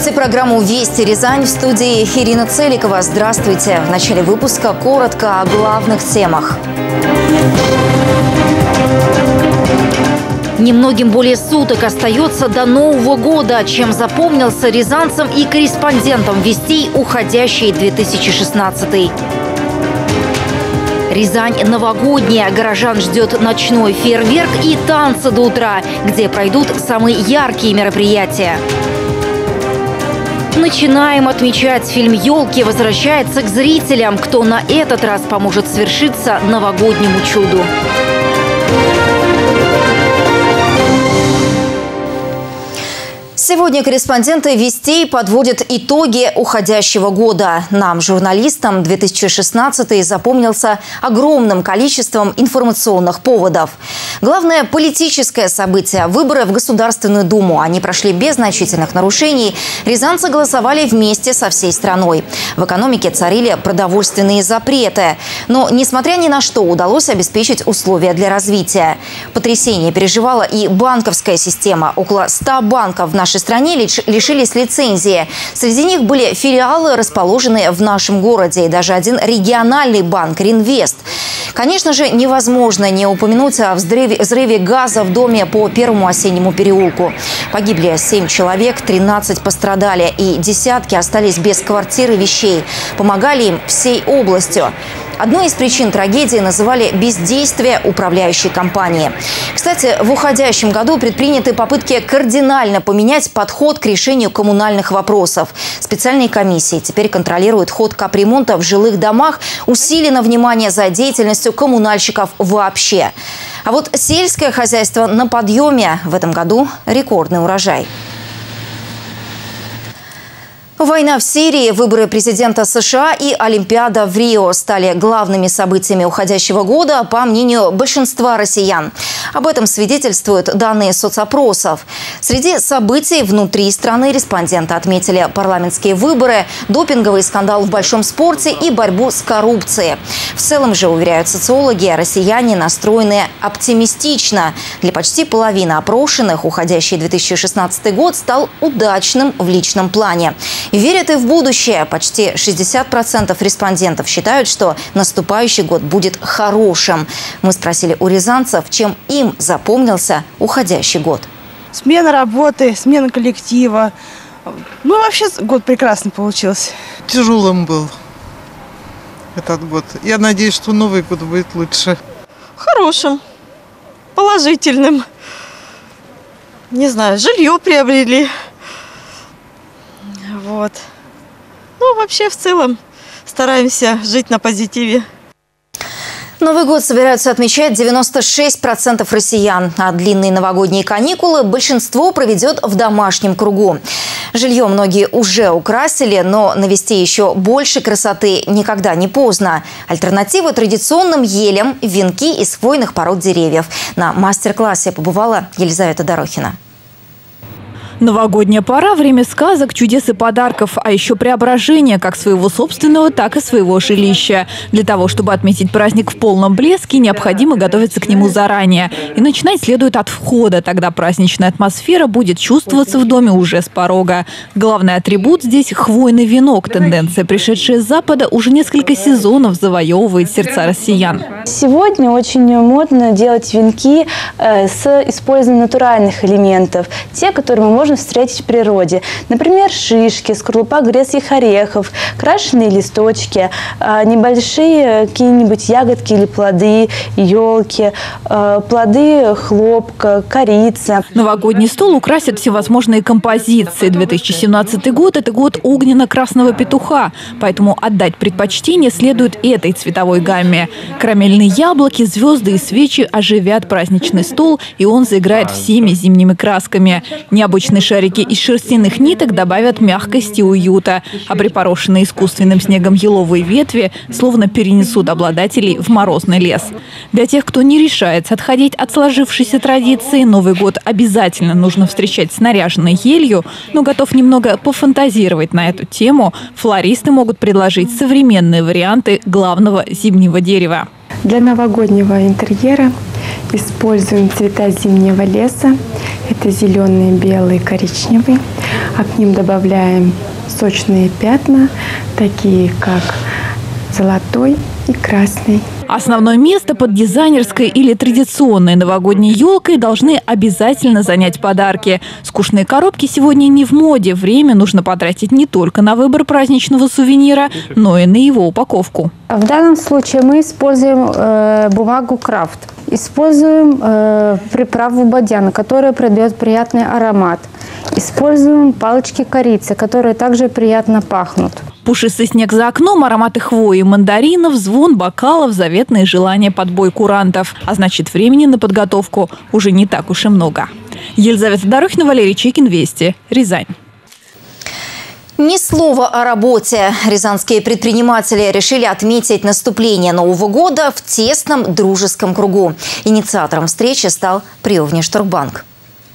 слушаете программу «Вести Рязань», в студии Ирина Целикова. Здравствуйте. В начале выпуска коротко о главных темах. Немногим более суток остается до Нового года, чем запомнился рязанцам и корреспондентам «Вестей» уходящий 2016. Рязань новогодняя. Горожан ждет ночной фейерверк и танцы до утра, где пройдут самые яркие мероприятия. Начинаем отмечать. Фильм «Елки» возвращается к зрителям. Кто на этот раз поможет свершиться новогоднему чуду? Сегодня корреспонденты «Вестей» подводят итоги уходящего года. Нам, журналистам, 2016 запомнился огромным количеством информационных поводов. Главное политическое событие – выборы в Государственную Думу. Они прошли без значительных нарушений. Рязанцы голосовали вместе со всей страной. В экономике царили продовольственные запреты. Но, несмотря ни на что, удалось обеспечить условия для развития. Потрясение переживала и банковская система. Около 100 банков в нашей стране лишились лицензии. Среди них были филиалы, расположенные в нашем городе, и даже один региональный банк «Ринвест». Конечно же, невозможно не упомянуть о взрыве газа в доме по Первому осеннему переулку. Погибли 7 человек, 13 пострадали, и десятки остались без квартир и вещей. Помогали им всей областью. Одной из причин трагедии называли бездействие управляющей компании. Кстати, в уходящем году предприняты попытки кардинально поменять подход к решению коммунальных вопросов. Специальные комиссии теперь контролируют ход капремонта в жилых домах. Усилено внимание за деятельностью коммунальщиков вообще. А вот сельское хозяйство на подъеме. В этом году рекордный урожай. Война в Сирии, выборы президента США и Олимпиада в Рио стали главными событиями уходящего года, по мнению большинства россиян. Об этом свидетельствуют данные соцопросов. Среди событий внутри страны респонденты отметили парламентские выборы, допинговый скандал в большом спорте и борьбу с коррупцией. В целом же, уверяют социологи, россияне настроены оптимистично. Для почти половины опрошенных уходящий 2016 год стал удачным в личном плане. Верят и в будущее. Почти 60% респондентов считают, что наступающий год будет хорошим. Мы спросили у рязанцев, чем им запомнился уходящий год. Смена работы, смена коллектива. Ну, вообще год прекрасный получился. Тяжелым был этот год. Я надеюсь, что Новый год будет лучше. Хорошим, положительным. Не знаю, жилье приобрели. Вот. Ну, вообще, в целом, стараемся жить на позитиве. Новый год собираются отмечать 96% россиян. А длинные новогодние каникулы большинство проведет в домашнем кругу. Жилье многие уже украсили, но навести еще больше красоты никогда не поздно. Альтернатива традиционным елям – венки из хвойных пород деревьев. На мастер-классе побывала Елизавета Дорохина. Новогодняя пора – время сказок, чудес и подарков, а еще преображения как своего собственного, так и своего жилища. Для того, чтобы отметить праздник в полном блеске, необходимо готовиться к нему заранее. И начинать следует от входа, тогда праздничная атмосфера будет чувствоваться в доме уже с порога. Главный атрибут здесь – хвойный венок. Тенденция, пришедшая с Запада, уже несколько сезонов завоевывает сердца россиян. Сегодня очень модно делать венки с использованием натуральных элементов. Те, которые мы можем встретить в природе. Например, шишки, скорлупа грецких орехов, крашеные листочки, небольшие какие-нибудь ягодки или плоды, елки, плоды хлопка, корица. Новогодний стол украсят всевозможные композиции. 2017 год – это год огненно-красного петуха, поэтому отдать предпочтение следует этой цветовой гамме. Карамельные яблоки, звезды и свечи оживят праздничный стол, и он заиграет всеми зимними красками. Необычные шарики из шерстяных ниток добавят мягкости и уюта, а припорошенные искусственным снегом еловые ветви словно перенесут обладателей в морозный лес. Для тех, кто не решается отходить от сложившейся традиции, Новый год обязательно нужно встречать с наряженной елью, но готов немного пофантазировать на эту тему, флористы могут предложить современные варианты главного зимнего дерева. Для новогоднего интерьера Используем цвета зимнего леса. Это зеленый, белый, коричневый. А к ним добавляем сочные пятна, такие как золотой и красный. Основное место под дизайнерской или традиционной новогодней елкой должны обязательно занять подарки. Скучные коробки сегодня не в моде. Время нужно потратить не только на выбор праздничного сувенира, но и на его упаковку. В данном случае мы используем бумагу крафт. Используем приправу бадьяна, которая придает приятный аромат. Используем палочки корицы, которые также приятно пахнут. Пушистый снег за окном, ароматы хвои и мандаринов, звон бокалов, заветные желания под бой курантов. А значит, времени на подготовку уже не так уж и много. Елизавета Дорохина, Валерий Чекин, Вести, Рязань. Ни слова о работе. Рязанские предприниматели решили отметить наступление Нового года в тесном дружеском кругу. Инициатором встречи стал Привнешторгбанк.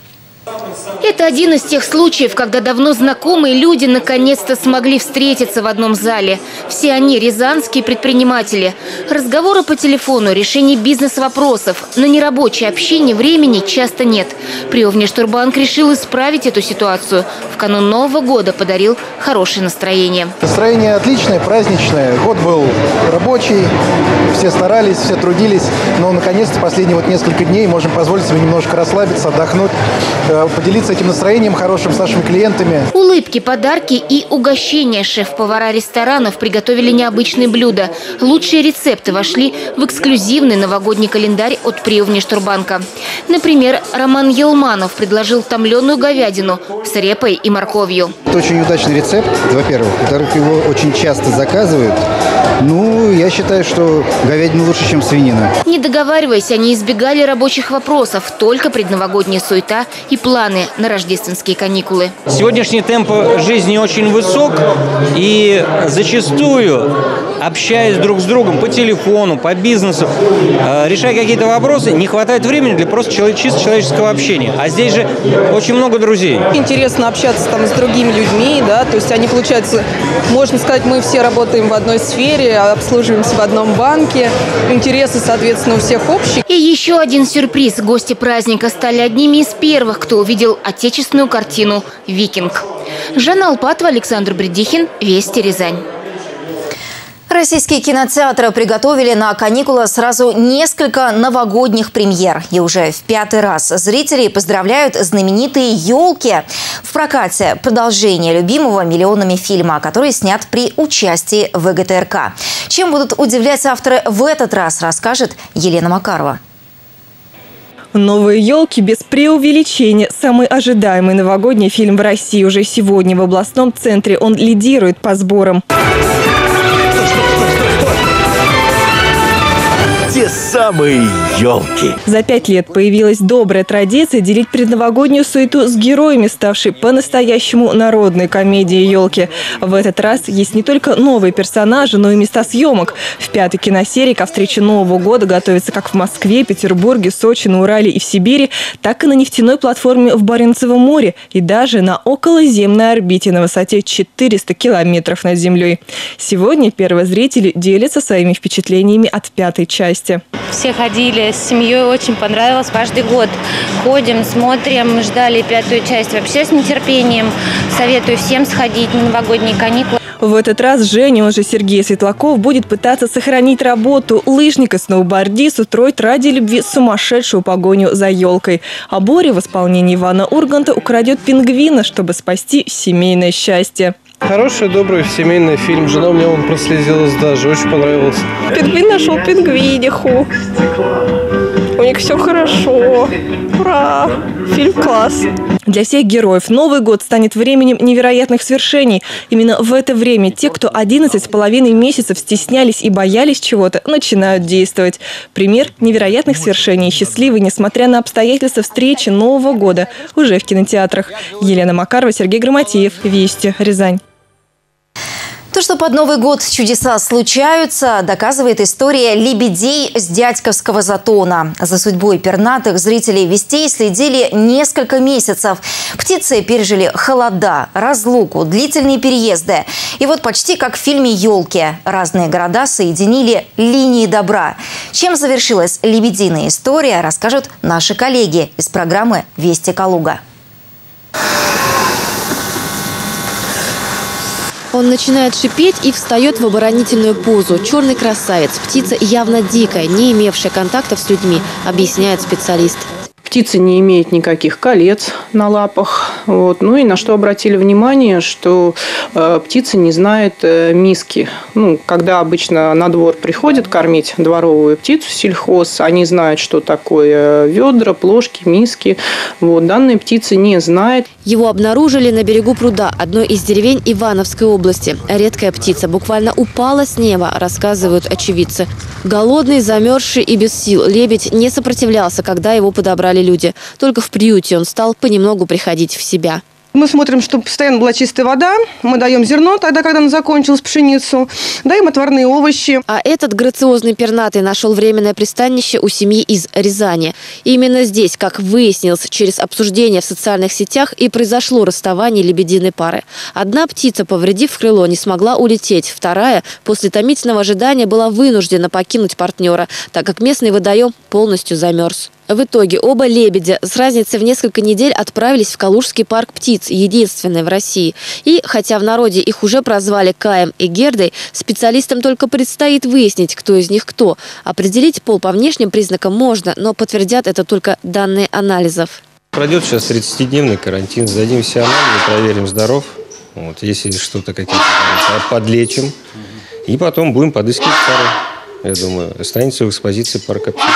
Это один из тех случаев, когда давно знакомые люди наконец-то смогли встретиться в одном зале. Все они – рязанские предприниматели. Разговоры по телефону, решение бизнес-вопросов. На нерабочее общение времени часто нет. Привнешторгбанк решил исправить эту ситуацию. В канун Нового года подарил хорошее настроение. Настроение отличное, праздничное. Год был рабочий, все старались, все трудились. Но наконец-то последние несколько дней можем позволить себе немножко расслабиться, отдохнуть, поделиться этим настроением хорошим с нашими клиентами. Улыбки, подарки и угощения. Шеф-повара ресторанов приготовили необычные блюда. Лучшие рецепты вошли в эксклюзивный новогодний календарь от Привнешторгбанка. Например, Роман Елманов предложил томленую говядину с репой и морковью. Это очень удачный рецепт, во-первых. Во-вторых, его очень часто заказывают. Ну, я считаю, что говядина лучше, чем свинина. Не договариваясь, они избегали рабочих вопросов. Только предновогодняя суета и планы на рождественские каникулы. Сегодняшний темп жизни очень высок, и зачастую, общаясь друг с другом по телефону, по бизнесу, решая какие-то вопросы, не хватает времени для просто чисто человеческого общения. А здесь же очень много друзей. Интересно общаться там с другими людьми, да, то есть они, получается, можно сказать, мы все работаем в одной сфере, обслуживаемся в одном банке, интересы, соответственно, у всех общие. И еще один сюрприз. Гости праздника стали одними из первых, кто увидел отечественную картину «Викинг». Жанна Алпатова, Александр Бредихин, Вести, Рязань. Российские кинотеатры приготовили на каникулы сразу несколько новогодних премьер. И уже в 5-й раз зрителей поздравляют знаменитые елки. В прокате продолжение любимого миллионами фильма, который снят при участии ВГТРК. Чем будут удивлять авторы в этот раз, расскажет Елена Макарова. Новые елки без преувеличения. Самый ожидаемый новогодний фильм в России уже сегодня в областном центре. Он лидирует по сборам. Те самые елки. За 5 лет появилась добрая традиция делить предновогоднюю суету с героями, ставшей по-настоящему народной комедией «Елки». В этот раз есть не только новые персонажи, но и места съемок. В 5-й киносерии ко встрече Нового года готовится как в Москве, Петербурге, Сочи, на Урале и в Сибири, так и на нефтяной платформе в Баренцевом море и даже на околоземной орбите на высоте 400 километров над землей. Сегодня первозрители делятся своими впечатлениями от 5-й части. Все ходили с семьей, очень понравилось. Каждый год ходим, смотрим, ждали 5-ю часть вообще с нетерпением. Советую всем сходить на новогодние каникулы. В этот раз Женя, он же Сергей Светлаков, будет пытаться сохранить работу. Лыжник и сноубордист устроит ради любви сумасшедшую погоню за елкой. А Боря в исполнении Ивана Урганта украдет пингвина, чтобы спасти семейное счастье. Хороший, добрый семейный фильм. Жена у меня прослезилась даже. Очень понравился. Пингвин нашел пингвиниху. У них все хорошо. Ура! Фильм класс. Для всех героев Новый год станет временем невероятных свершений. Именно в это время те, кто 11,5 месяцев стеснялись и боялись чего-то, начинают действовать. Пример невероятных свершений, счастливый, несмотря на обстоятельства встречи Нового года, уже в кинотеатрах. Елена Макарова, Сергей Грамотеев, Вести, Рязань. То, что под Новый год чудеса случаются, доказывает история лебедей с Дядьковского затона. За судьбой пернатых зрителей «Вестей» следили несколько месяцев. Птицы пережили холода, разлуку, длительные переезды. И вот почти как в фильме «Елки» разные города соединили линии добра. Чем завершилась лебединая история, расскажут наши коллеги из программы «Вести Калуга». Он начинает шипеть и встает в оборонительную позу. Черный красавец. Птица явно дикая, не имевшая контактов с людьми, объясняет специалист. Птица не имеет никаких колец на лапах. Вот. Ну и на что обратили внимание, что птица не знает миски. Когда обычно на двор приходят кормить дворовую птицу, сельхоз, они знают, что такое ведра, плошки, миски. Вот. Данная птица не знает. Его обнаружили на берегу пруда одной из деревень Ивановской области. Редкая птица буквально упала с неба, рассказывают очевидцы. Голодный, замерзший и без сил, лебедь не сопротивлялся, когда его подобрали люди. Только в приюте он стал понемногу приходить в себя. Мы смотрим, чтобы постоянно была чистая вода. Мы даем зерно тогда, когда она закончилась, пшеницу. Даем отварные овощи. А этот грациозный пернатый нашел временное пристанище у семьи из Рязани. И именно здесь, как выяснилось через обсуждение в социальных сетях, и произошло расставание лебединой пары. Одна птица, повредив крыло, не смогла улететь. Вторая, после томительного ожидания, была вынуждена покинуть партнера, так как местный водоем полностью замерз. В итоге оба лебедя с разницей в несколько недель отправились в Калужский парк птиц, единственный в России. И, хотя в народе их уже прозвали Каем и Гердой, специалистам только предстоит выяснить, кто из них кто. Определить пол по внешним признакам можно, но подтвердят это только данные анализов. Пройдет сейчас 30-дневный карантин, сдадим все анализы, проверим, здоров. Вот, если что-то какие-то подлечим. И потом будем подыскивать пару. Я думаю, останется в экспозиции парка птиц.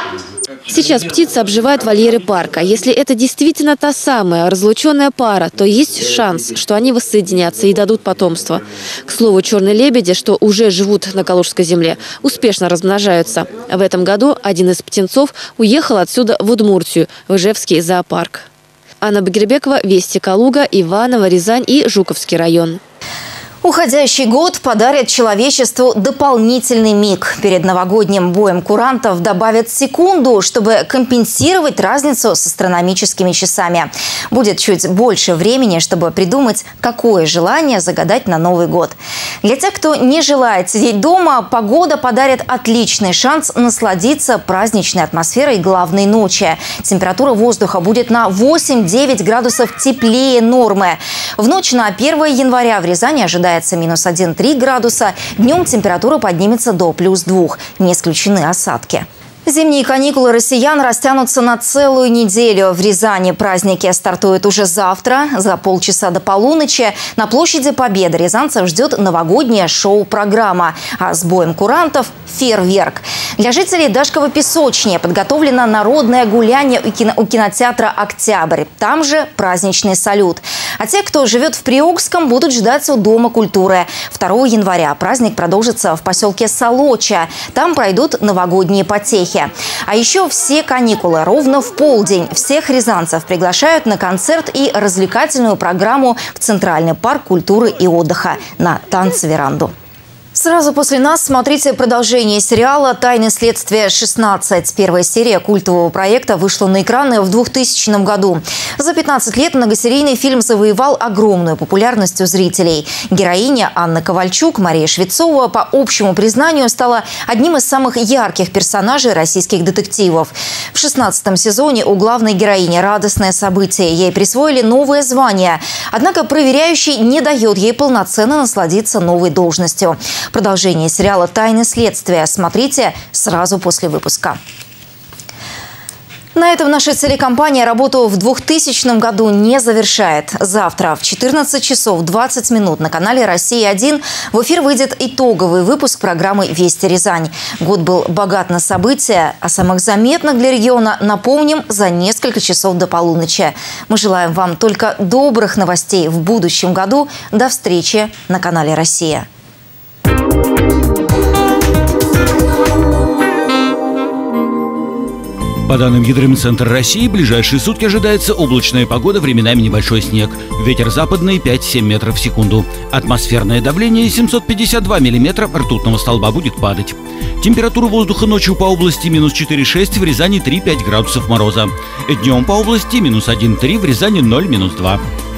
Сейчас птицы обживают вольеры парка. Если это действительно та самая разлученная пара, то есть шанс, что они воссоединятся и дадут потомство. К слову, черные лебеди, что уже живут на Калужской земле, успешно размножаются. В этом году один из птенцов уехал отсюда в Удмуртию, в Ижевский зоопарк. Анна Багирбекова, Вести Калуга, Иваново, Рязань и Жуковский район. Уходящий год подарит человечеству дополнительный миг. Перед новогодним боем курантов добавят секунду, чтобы компенсировать разницу с астрономическими часами. Будет чуть больше времени, чтобы придумать, какое желание загадать на Новый год. Для тех, кто не желает сидеть дома, погода подарит отличный шанс насладиться праздничной атмосферой главной ночи. Температура воздуха будет на 8-9 градусов теплее нормы. В ночь на 1 января в Рязани ожидается минус 1,3 градуса. Днем температура поднимется до плюс 2. Не исключены осадки. Зимние каникулы россиян растянутся на целую неделю. В Рязани праздники стартуют уже завтра. За полчаса до полуночи на площади Победы рязанцев ждет новогодняя шоу-программа. А с боем курантов – фейерверк. Для жителей Дашкова песочни подготовлено народное гуляние у кинотеатра «Октябрь». Там же праздничный салют. А те, кто живет в Приокском, будут ждать у Дома культуры. 2 января праздник продолжится в поселке Солоча. Там пройдут новогодние потехи. А еще все каникулы ровно в полдень. Всех рязанцев приглашают на концерт и развлекательную программу в Центральный парк культуры и отдыха на танцверанду. Сразу после нас смотрите продолжение сериала «Тайны следствия 16». Первая серия культового проекта вышла на экраны в 2000 году. За 15 лет многосерийный фильм завоевал огромную популярность у зрителей. Героиня Анна Ковальчук, Мария Швецова, по общему признанию, стала одним из самых ярких персонажей российских детективов. В 16-м сезоне у главной героини радостное событие. Ей присвоили новое звание. Однако проверяющий не дает ей полноценно насладиться новой должностью. Продолжение сериала «Тайны следствия» смотрите сразу после выпуска. На этом наша телекомпания работу в 2000 году не завершает. Завтра в 14 часов 20 минут на канале «Россия-1» в эфир выйдет итоговый выпуск программы «Вести Рязань». Год был богат на события, а самых заметных для региона напомним за несколько часов до полуночи. Мы желаем вам только добрых новостей в будущем году. До встречи на канале «Россия». По данным Гидромедцентра России, в ближайшие сутки ожидается облачная погода, временами небольшой снег. Ветер западный 5-7 метров в секунду. Атмосферное давление 752 миллиметра ртутного столба будет падать. Температура воздуха ночью по области минус 4,6, в Рязани 3-5 градусов мороза. Днем по области минус 1,3, в Рязани 0-2.